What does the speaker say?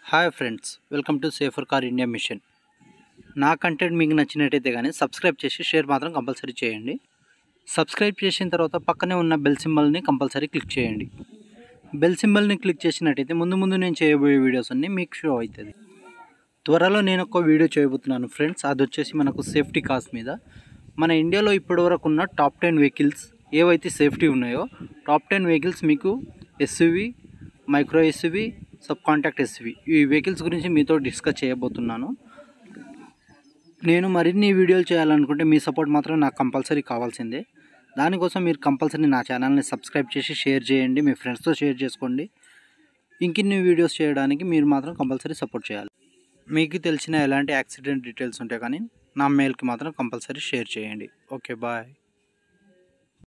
Hi friends, welcome to safer car India mission. నా content మీకు నచ్చినట్టయితే కానీ సబ్స్క్రైబ్ చేసి షేర్ మాత్రం కంపల్సరీ చేయండి. సబ్స్క్రైబ్ చేసిన తర్వాత పక్కనే ఉన్న బెల్ సింబల్ని కంపల్సరీ క్లిక్ చేయండి. బెల్ సింబల్ని క్లిక్ చేసినట్టయితే ముందు నేను చేయబోయే వీడియోస్ అన్నీ మీకు షో అవుతుంది. త్వరలో నేను ఒక వీడియో చేయబోతున్నాను ఫ్రెండ్స్. అది వచ్చేసి మనకు సేఫ్టీ కార్స్ మీద. మన ఇండియాలో ఇప్పటివరకు ఉన్న టాప్ 10 వెహికల్స్ ఏవైతే సేఫ్టీ ఉన్నాయో టాప్ 10 వెహికల్స్ మీకు SUV, micro SUV, sub compact SUV ఈ వెహికల్స్ గురించి మీతో డిస్కస్ చేయబోతున్నాను. నేను మరిన్ని వీడియోలు చేయాలనుకుంటే మీ సపోర్ట్ మాత్రం నాకు కంపల్సరీ కావాల్సిందే. దానికోసం మీరు కంపల్సరీ నా ఛానల్ని సబ్స్క్రైబ్ చేసి షేర్ చేయండి, మీ ఫ్రెండ్స్తో షేర్ చేసుకోండి. ఇంకిన్ని వీడియోస్ చేయడానికి మీరు మాత్రం కంపల్సరీ సపోర్ట్ చేయాలి. మీకు తెలిసిన ఎలాంటి యాక్సిడెంట్ డీటెయిల్స్ ఉంటే కానీ నా మెయిల్కి మాత్రం కంపల్సరీ షేర్ చేయండి. Okay, bye.